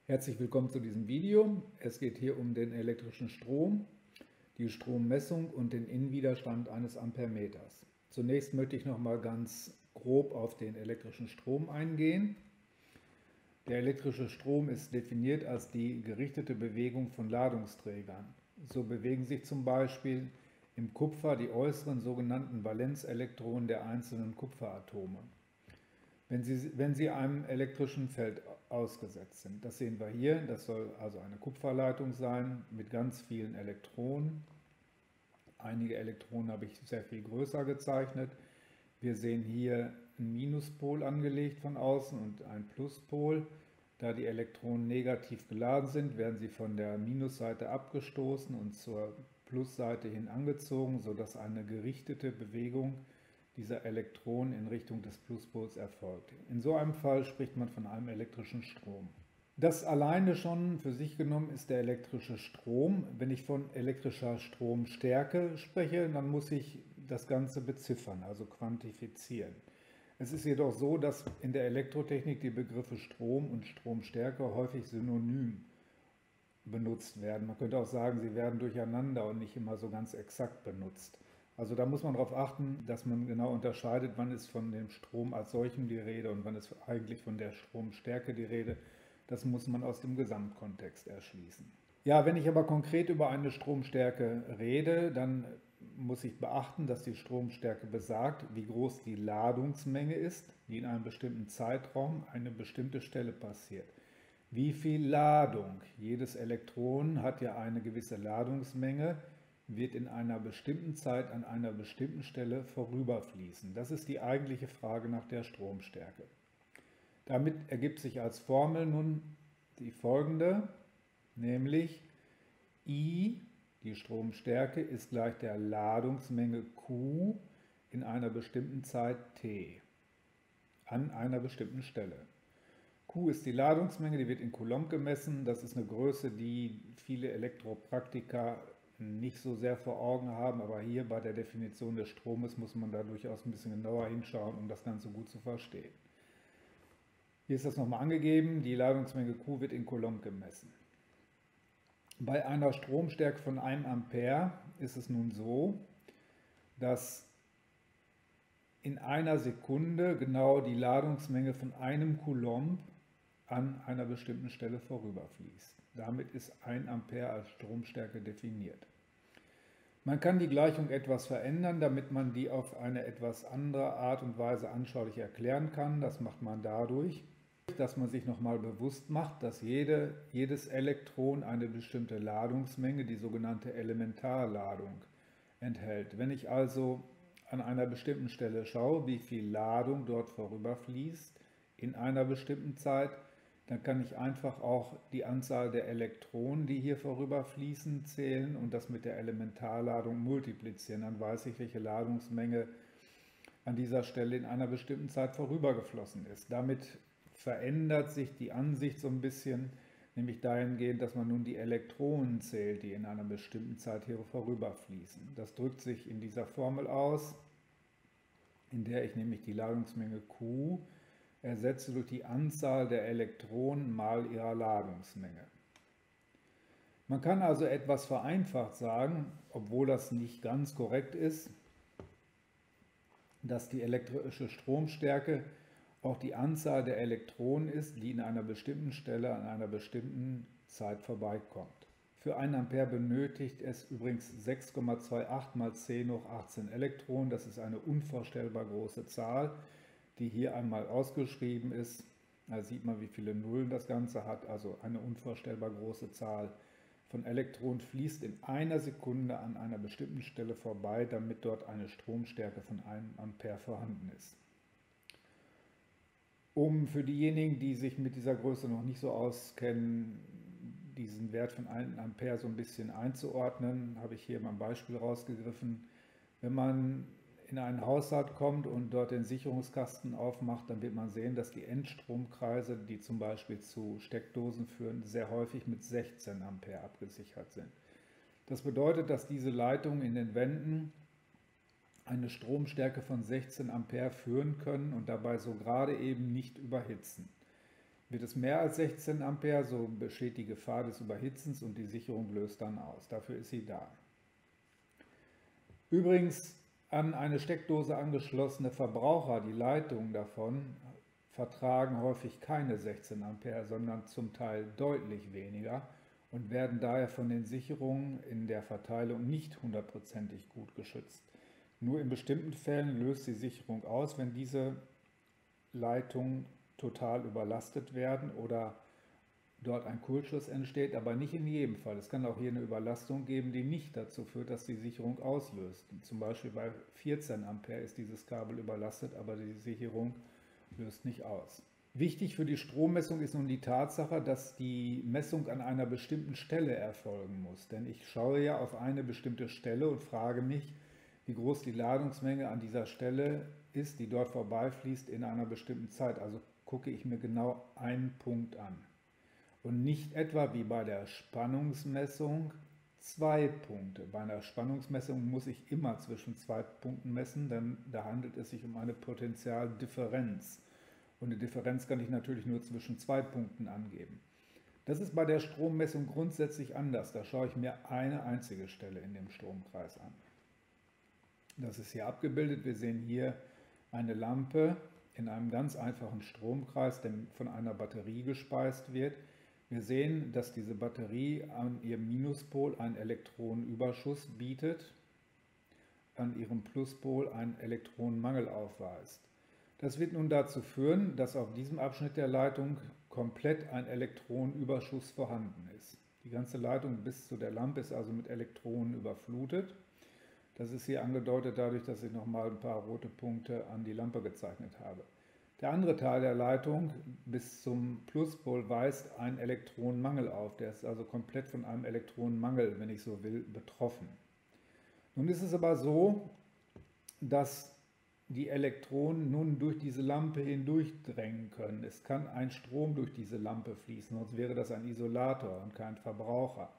Herzlich willkommen zu diesem Video. Es geht hier um den elektrischen Strom, die Strommessung und den Innenwiderstand eines Ampermeters. Zunächst möchte ich noch mal ganz grob auf den elektrischen Strom eingehen. Der elektrische Strom ist definiert als die gerichtete Bewegung von Ladungsträgern. So bewegen sich zum Beispiel im Kupfer die äußeren sogenannten Valenzelektronen der einzelnen Kupferatome, wenn sie einem elektrischen Feld ausgesetzt sind. Das sehen wir hier, das soll also eine Kupferleitung sein mit ganz vielen Elektronen. Einige Elektronen habe ich sehr viel größer gezeichnet. Wir sehen hier einen Minuspol angelegt von außen und einen Pluspol. Da die Elektronen negativ geladen sind, werden sie von der Minusseite abgestoßen und zur Plusseite hin angezogen, sodass eine gerichtete Bewegung dieser Elektronen in Richtung des Pluspols erfolgt. In so einem Fall spricht man von einem elektrischen Strom. Das alleine schon für sich genommen ist der elektrische Strom. Wenn ich von elektrischer Stromstärke spreche, dann muss ich das Ganze beziffern, also quantifizieren. Es ist jedoch so, dass in der Elektrotechnik die Begriffe Strom und Stromstärke häufig synonym benutzt werden. Man könnte auch sagen, sie werden durcheinander und nicht immer so ganz exakt benutzt. Also da muss man darauf achten, dass man genau unterscheidet, wann ist von dem Strom als solchem die Rede und wann ist eigentlich von der Stromstärke die Rede. Das muss man aus dem Gesamtkontext erschließen. Ja, wenn ich aber konkret über eine Stromstärke rede, dann muss ich beachten, dass die Stromstärke besagt, wie groß die Ladungsmenge ist, die in einem bestimmten Zeitraum eine bestimmte Stelle passiert. Wie viel Ladung? Jedes Elektron hat ja eine gewisse Ladungsmenge, wird in einer bestimmten Zeit an einer bestimmten Stelle vorüberfließen. Das ist die eigentliche Frage nach der Stromstärke. Damit ergibt sich als Formel nun die folgende, nämlich I, die Stromstärke, ist gleich der Ladungsmenge Q in einer bestimmten Zeit t, an einer bestimmten Stelle. Q ist die Ladungsmenge, die wird in Coulomb gemessen. Das ist eine Größe, die viele Elektropraktiker nicht so sehr vor Augen haben, aber hier bei der Definition des Stromes muss man da durchaus ein bisschen genauer hinschauen, um das Ganze gut zu verstehen. Hier ist das nochmal angegeben, die Ladungsmenge Q wird in Coulomb gemessen. Bei einer Stromstärke von 1 Ampere ist es nun so, dass in einer Sekunde genau die Ladungsmenge von einem Coulomb an einer bestimmten Stelle vorüberfließt. Damit ist 1 Ampere als Stromstärke definiert. Man kann die Gleichung etwas verändern, damit man die auf eine etwas andere Art und Weise anschaulich erklären kann. Das macht man dadurch, dass man sich nochmal bewusst macht, dass jedes Elektron eine bestimmte Ladungsmenge, die sogenannte Elementarladung, enthält. Wenn ich also an einer bestimmten Stelle schaue, wie viel Ladung dort vorüberfließt in einer bestimmten Zeit, dann kann ich einfach auch die Anzahl der Elektronen, die hier vorüberfließen, zählen und das mit der Elementarladung multiplizieren. Dann weiß ich, welche Ladungsmenge an dieser Stelle in einer bestimmten Zeit vorübergeflossen ist. Damit verändert sich die Ansicht so ein bisschen, nämlich dahingehend, dass man nun die Elektronen zählt, die in einer bestimmten Zeit hier vorüberfließen. Das drückt sich in dieser Formel aus, in der ich nämlich die Ladungsmenge Q ersetze durch die Anzahl der Elektronen mal ihrer Ladungsmenge. Man kann also etwas vereinfacht sagen, obwohl das nicht ganz korrekt ist, dass die elektrische Stromstärke auch die Anzahl der Elektronen ist, die in einer bestimmten Stelle an einer bestimmten Zeit vorbeikommt. Für 1 Ampere benötigt es übrigens 6,28 mal 10 hoch 18 Elektronen. Das ist eine unvorstellbar große Zahl, die hier einmal ausgeschrieben ist. Da sieht man, wie viele Nullen das Ganze hat, also eine unvorstellbar große Zahl von Elektronen fließt in einer Sekunde an einer bestimmten Stelle vorbei, damit dort eine Stromstärke von 1 Ampere vorhanden ist. Um für diejenigen, die sich mit dieser Größe noch nicht so auskennen, diesen Wert von 1 Ampere so ein bisschen einzuordnen, habe ich hier mal ein Beispiel rausgegriffen. Wenn man in einen Haushalt kommt und dort den Sicherungskasten aufmacht, dann wird man sehen, dass die Endstromkreise, die zum Beispiel zu Steckdosen führen, sehr häufig mit 16 Ampere abgesichert sind. Das bedeutet, dass diese Leitungen in den Wänden eine Stromstärke von 16 Ampere führen können und dabei so gerade eben nicht überhitzen. Wird es mehr als 16 Ampere, so besteht die Gefahr des Überhitzens und die Sicherung löst dann aus. Dafür ist sie da. Übrigens, an eine Steckdose angeschlossene Verbraucher, die Leitungen davon, vertragen häufig keine 16 Ampere, sondern zum Teil deutlich weniger und werden daher von den Sicherungen in der Verteilung nicht hundertprozentig gut geschützt. Nur in bestimmten Fällen löst die Sicherung aus, wenn diese Leitungen total überlastet werden oder dort ein Kurzschluss entsteht, aber nicht in jedem Fall. Es kann auch hier eine Überlastung geben, die nicht dazu führt, dass die Sicherung auslöst. Zum Beispiel bei 14 Ampere ist dieses Kabel überlastet, aber die Sicherung löst nicht aus. Wichtig für die Strommessung ist nun die Tatsache, dass die Messung an einer bestimmten Stelle erfolgen muss. Denn ich schaue ja auf eine bestimmte Stelle und frage mich, wie groß die Ladungsmenge an dieser Stelle ist, die dort vorbeifließt in einer bestimmten Zeit. Also gucke ich mir genau einen Punkt an. Und nicht etwa wie bei der Spannungsmessung 2 Punkte. Bei einer Spannungsmessung muss ich immer zwischen 2 Punkten messen, denn da handelt es sich um eine Potentialdifferenz. Und eine Differenz kann ich natürlich nur zwischen 2 Punkten angeben. Das ist bei der Strommessung grundsätzlich anders. Da schaue ich mir eine einzige Stelle in dem Stromkreis an. Das ist hier abgebildet. Wir sehen hier eine Lampe in einem ganz einfachen Stromkreis, der von einer Batterie gespeist wird. Wir sehen, dass diese Batterie an ihrem Minuspol einen Elektronenüberschuss bietet, an ihrem Pluspol einen Elektronenmangel aufweist. Das wird nun dazu führen, dass auf diesem Abschnitt der Leitung komplett ein Elektronenüberschuss vorhanden ist. Die ganze Leitung bis zu der Lampe ist also mit Elektronen überflutet. Das ist hier angedeutet dadurch, dass ich nochmal ein paar rote Punkte an die Lampe gezeichnet habe. Der andere Teil der Leitung bis zum Pluspol weist einen Elektronenmangel auf. Der ist also komplett von einem Elektronenmangel, wenn ich so will, betroffen. Nun ist es aber so, dass die Elektronen nun durch diese Lampe hindurchdrängen können. Es kann ein Strom durch diese Lampe fließen, sonst wäre das ein Isolator und kein Verbraucher.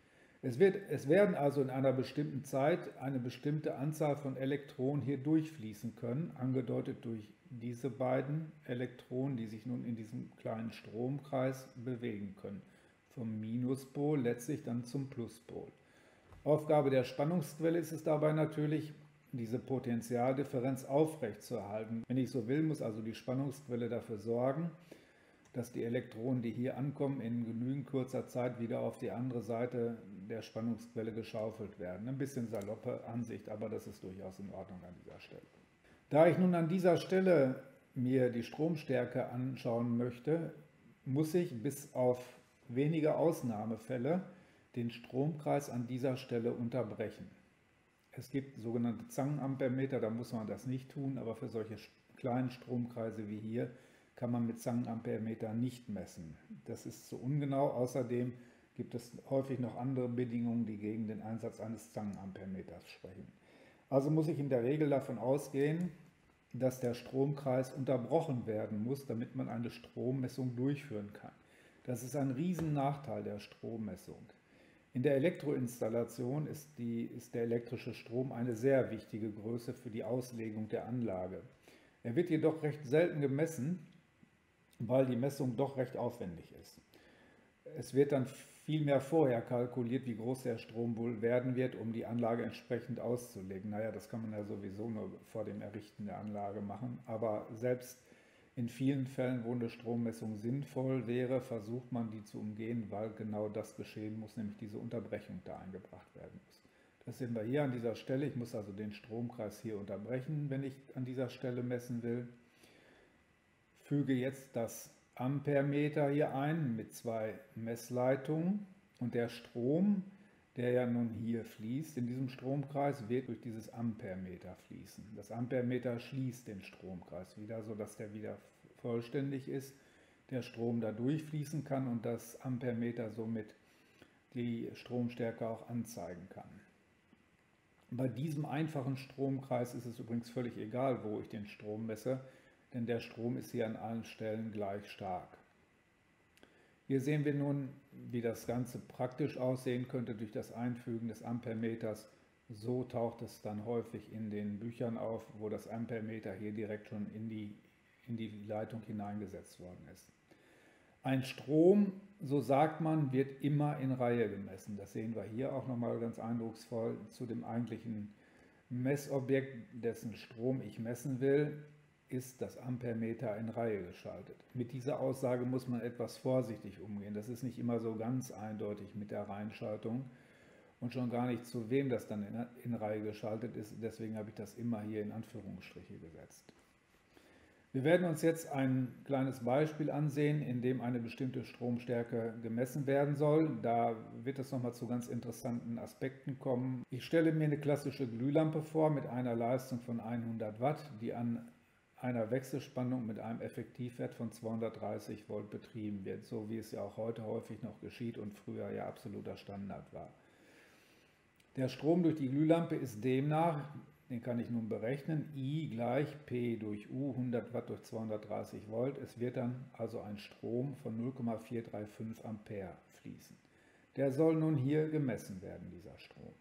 Es werden also in einer bestimmten Zeit eine bestimmte Anzahl von Elektronen hier durchfließen können, angedeutet durch diese beiden Elektronen, die sich nun in diesem kleinen Stromkreis bewegen können. Vom Minuspol letztlich dann zum Pluspol. Aufgabe der Spannungsquelle ist es dabei natürlich, diese Potentialdifferenz aufrechtzuerhalten. Wenn ich so will, muss also die Spannungsquelle dafür sorgen, dass die Elektronen, die hier ankommen, in genügend kurzer Zeit wieder auf die andere Seite der Spannungsquelle geschaufelt werden. Ein bisschen saloppe Ansicht, aber das ist durchaus in Ordnung an dieser Stelle. Da ich nun an dieser Stelle mir die Stromstärke anschauen möchte, muss ich bis auf wenige Ausnahmefälle den Stromkreis an dieser Stelle unterbrechen. Es gibt sogenannte Zangenampermeter, da muss man das nicht tun, aber für solche kleinen Stromkreise wie hier kann man mit Zangenampermeter nicht messen. Das ist zu ungenau. Außerdem gibt es häufig noch andere Bedingungen, die gegen den Einsatz eines Zangenampermeters sprechen. Also muss ich in der Regel davon ausgehen, dass der Stromkreis unterbrochen werden muss, damit man eine Strommessung durchführen kann. Das ist ein Riesennachteil der Strommessung. In der Elektroinstallation ist der elektrische Strom eine sehr wichtige Größe für die Auslegung der Anlage. Er wird jedoch recht selten gemessen, weil die Messung doch recht aufwendig ist. Es wird dann vielmehr vorher kalkuliert, wie groß der Strom wohl werden wird, um die Anlage entsprechend auszulegen. Naja, das kann man ja sowieso nur vor dem Errichten der Anlage machen, aber selbst in vielen Fällen, wo eine Strommessung sinnvoll wäre, versucht man die zu umgehen, weil genau das geschehen muss, nämlich diese Unterbrechung da eingebracht werden muss. Das sehen wir hier an dieser Stelle. Ich muss also den Stromkreis hier unterbrechen, wenn ich an dieser Stelle messen will. Füge jetzt das Ampermeter hier ein mit 2 Messleitungen und der Strom, der ja nun hier fließt, in diesem Stromkreis, wird durch dieses Ampermeter fließen. Das Ampermeter schließt den Stromkreis wieder, sodass der wieder vollständig ist, der Strom da durchfließen kann und das Ampermeter somit die Stromstärke auch anzeigen kann. Bei diesem einfachen Stromkreis ist es übrigens völlig egal, wo ich den Strom messe, denn der Strom ist hier an allen Stellen gleich stark. Hier sehen wir nun, wie das Ganze praktisch aussehen könnte durch das Einfügen des Ampermeters. So taucht es dann häufig in den Büchern auf, wo das Ampermeter hier direkt schon in die Leitung hineingesetzt worden ist. Ein Strom, so sagt man, wird immer in Reihe gemessen. Das sehen wir hier auch nochmal ganz eindrucksvoll zu dem eigentlichen Messobjekt, dessen Strom ich messen will, ist das Ampermeter in Reihe geschaltet. Mit dieser Aussage muss man etwas vorsichtig umgehen. Das ist nicht immer so ganz eindeutig mit der Reihenschaltung und schon gar nicht zu wem das dann in Reihe geschaltet ist. Deswegen habe ich das immer hier in Anführungsstriche gesetzt. Wir werden uns jetzt ein kleines Beispiel ansehen, in dem eine bestimmte Stromstärke gemessen werden soll. Da wird es nochmal zu ganz interessanten Aspekten kommen. Ich stelle mir eine klassische Glühlampe vor mit einer Leistung von 100 Watt, die an einer Wechselspannung mit einem Effektivwert von 230 Volt betrieben wird, so wie es ja auch heute häufig noch geschieht und früher ja absoluter Standard war. Der Strom durch die Glühlampe ist demnach, den kann ich nun berechnen, I gleich P durch U, 100 Watt durch 230 Volt. Es wird dann also ein Strom von 0,435 Ampere fließen. Der soll nun hier gemessen werden, dieser Strom.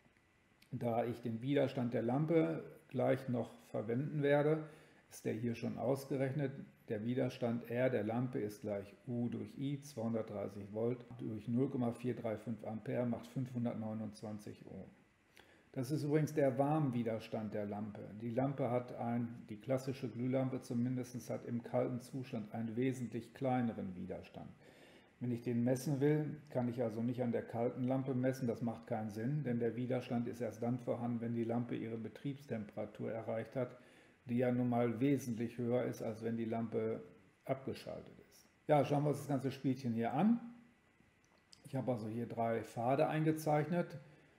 Da ich den Widerstand der Lampe gleich noch verwenden werde, ist der hier schon ausgerechnet. Der Widerstand R der Lampe ist gleich U durch I, 230 Volt durch 0,435 Ampere macht 529 Ohm. Das ist übrigens der Warmwiderstand der Lampe. Die Lampe hat die klassische Glühlampe zumindest hat im kalten Zustand einen wesentlich kleineren Widerstand. Wenn ich den messen will, kann ich also nicht an der kalten Lampe messen, das macht keinen Sinn, denn der Widerstand ist erst dann vorhanden, wenn die Lampe ihre Betriebstemperatur erreicht hat, die ja nun mal wesentlich höher ist, als wenn die Lampe abgeschaltet ist. Ja, schauen wir uns das ganze Spielchen hier an. Ich habe also hier 3 Pfade eingezeichnet,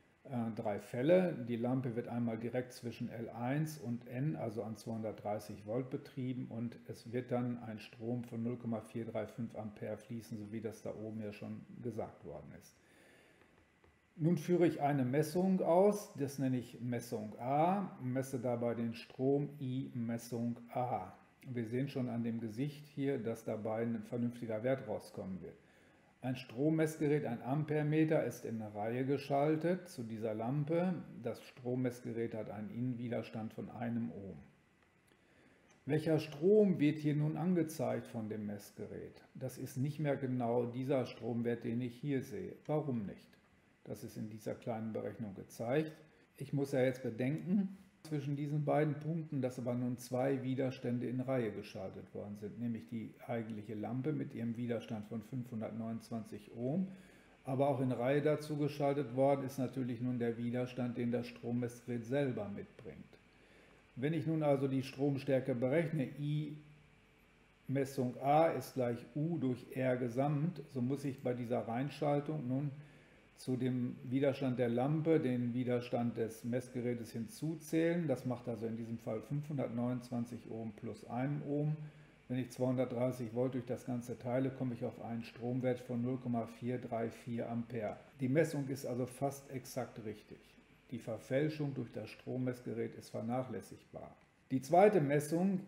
3 Fälle. Die Lampe wird einmal direkt zwischen L1 und N, also an 230 Volt betrieben und es wird dann ein Strom von 0,435 Ampere fließen, so wie das da oben ja schon gesagt worden ist. Nun führe ich eine Messung aus, das nenne ich Messung A, messe dabei den Strom I Messung A. Wir sehen schon an dem Gesicht hier, dass dabei ein vernünftiger Wert rauskommen wird. Ein Strommessgerät, ein Ampermeter, ist in Reihe geschaltet zu dieser Lampe. Das Strommessgerät hat einen Innenwiderstand von 1 Ohm. Welcher Strom wird hier nun angezeigt von dem Messgerät? Das ist nicht mehr genau dieser Stromwert, den ich hier sehe. Warum nicht? Das ist in dieser kleinen Berechnung gezeigt. Ich muss ja jetzt bedenken, zwischen diesen beiden Punkten, dass aber nun 2 Widerstände in Reihe geschaltet worden sind, nämlich die eigentliche Lampe mit ihrem Widerstand von 529 Ohm, aber auch in Reihe dazu geschaltet worden ist natürlich nun der Widerstand, den das Strommessgerät selber mitbringt. Wenn ich nun also die Stromstärke berechne, I Messung A ist gleich U durch R Gesamt, so muss ich bei dieser Reihenschaltung nun zu dem Widerstand der Lampe den Widerstand des Messgerätes hinzuzählen. Das macht also in diesem Fall 529 Ohm plus 1 Ohm. Wenn ich 230 Volt durch das Ganze teile, komme ich auf einen Stromwert von 0,434 Ampere. Die Messung ist also fast exakt richtig. Die Verfälschung durch das Strommessgerät ist vernachlässigbar. Die zweite Messung,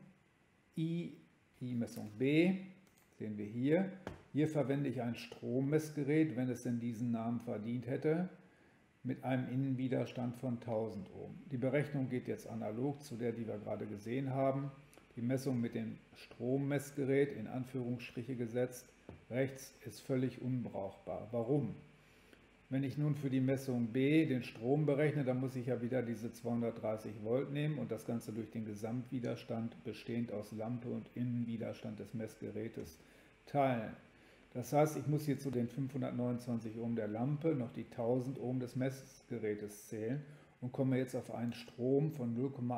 I Messung B, sehen wir hier. Hier verwende ich ein Strommessgerät, wenn es denn diesen Namen verdient hätte, mit einem Innenwiderstand von 1000 Ohm. Die Berechnung geht jetzt analog zu der, die wir gerade gesehen haben. Die Messung mit dem Strommessgerät, in Anführungsstriche gesetzt, rechts ist völlig unbrauchbar. Warum? Wenn ich nun für die Messung B den Strom berechne, dann muss ich ja wieder diese 230 Volt nehmen und das Ganze durch den Gesamtwiderstand, bestehend aus Lampe und Innenwiderstand des Messgerätes, teilen. Das heißt, ich muss hier zu den 529 Ohm der Lampe noch die 1000 Ohm des Messgerätes zählen und komme jetzt auf einen Strom von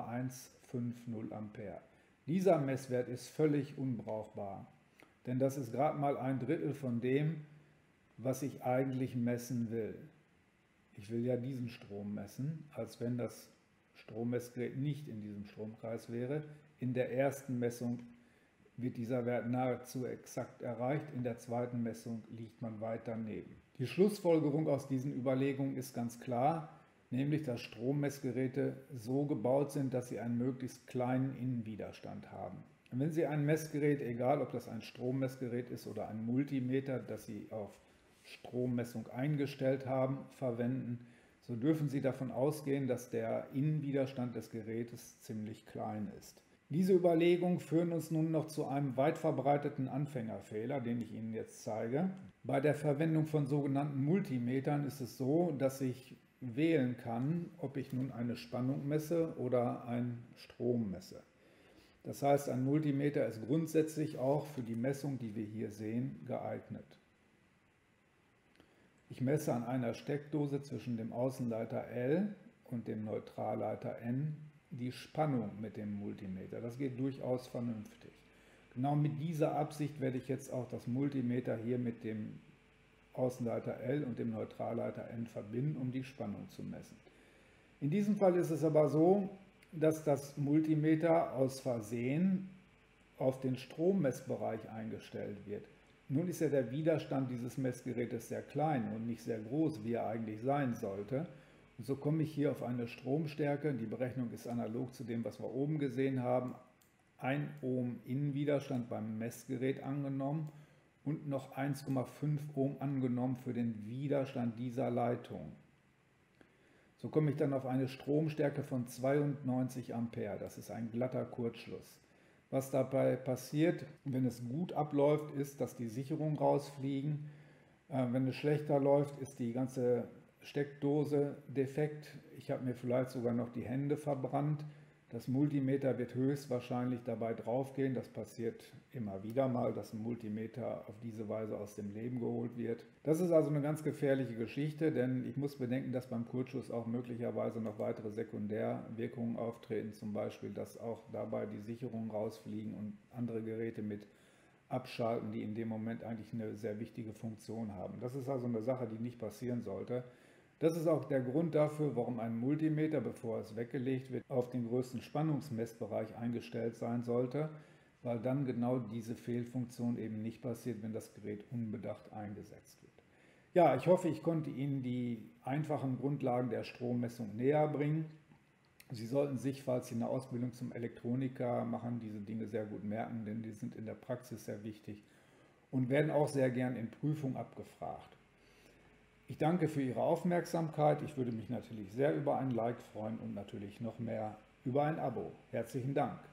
0,150 Ampere. Dieser Messwert ist völlig unbrauchbar, denn das ist gerade mal 1/3 von dem, was ich eigentlich messen will. Ich will ja diesen Strom messen, als wenn das Strommessgerät nicht in diesem Stromkreis wäre. In der ersten Messung wird dieser Wert nahezu exakt erreicht, in der zweiten Messung liegt man weit daneben. Die Schlussfolgerung aus diesen Überlegungen ist ganz klar, nämlich dass Strommessgeräte so gebaut sind, dass sie einen möglichst kleinen Innenwiderstand haben. Und wenn Sie ein Messgerät, egal ob das ein Strommessgerät ist oder ein Multimeter, das Sie auf Strommessung eingestellt haben, verwenden, so dürfen Sie davon ausgehen, dass der Innenwiderstand des Gerätes ziemlich klein ist. Diese Überlegungen führen uns nun noch zu einem weit verbreiteten Anfängerfehler, den ich Ihnen jetzt zeige. Bei der Verwendung von sogenannten Multimetern ist es so, dass ich wählen kann, ob ich nun eine Spannung messe oder einen Strom messe. Das heißt, ein Multimeter ist grundsätzlich auch für die Messung, die wir hier sehen, geeignet. Ich messe an einer Steckdose zwischen dem Außenleiter L und dem Neutralleiter N die Spannung mit dem Multimeter. Das geht durchaus vernünftig. Genau mit dieser Absicht werde ich jetzt auch das Multimeter hier mit dem Außenleiter L und dem Neutralleiter N verbinden, um die Spannung zu messen. In diesem Fall ist es aber so, dass das Multimeter aus Versehen auf den Strommessbereich eingestellt wird. Nun ist ja der Widerstand dieses Messgerätes sehr klein und nicht sehr groß, wie er eigentlich sein sollte. Und so komme ich hier auf eine Stromstärke. Die Berechnung ist analog zu dem, was wir oben gesehen haben. 1 Ohm Innenwiderstand beim Messgerät angenommen und noch 1,5 Ohm angenommen für den Widerstand dieser Leitung. So komme ich dann auf eine Stromstärke von 92 Ampere. Das ist ein glatter Kurzschluss. Was dabei passiert, wenn es gut abläuft, ist, dass die Sicherungen rausfliegen. Wenn es schlechter läuft, ist die ganze Steckdose defekt. Ich habe mir vielleicht sogar noch die Hände verbrannt. Das Multimeter wird höchstwahrscheinlich dabei draufgehen. Das passiert immer wieder mal, dass ein Multimeter auf diese Weise aus dem Leben geholt wird. Das ist also eine ganz gefährliche Geschichte, denn ich muss bedenken, dass beim Kurzschluss auch möglicherweise noch weitere Sekundärwirkungen auftreten. Zum Beispiel, dass auch dabei die Sicherungen rausfliegen und andere Geräte mit abschalten, die in dem Moment eigentlich eine sehr wichtige Funktion haben. Das ist also eine Sache, die nicht passieren sollte. Das ist auch der Grund dafür, warum ein Multimeter, bevor es weggelegt wird, auf den größten Spannungsmessbereich eingestellt sein sollte, weil dann genau diese Fehlfunktion eben nicht passiert, wenn das Gerät unbedacht eingesetzt wird. Ja, ich hoffe, ich konnte Ihnen die einfachen Grundlagen der Strommessung näher bringen. Sie sollten sich, falls Sie eine Ausbildung zum Elektroniker machen, diese Dinge sehr gut merken, denn die sind in der Praxis sehr wichtig und werden auch sehr gern in Prüfungen abgefragt. Ich danke für Ihre Aufmerksamkeit. Ich würde mich natürlich sehr über ein Like freuen und natürlich noch mehr über ein Abo. Herzlichen Dank.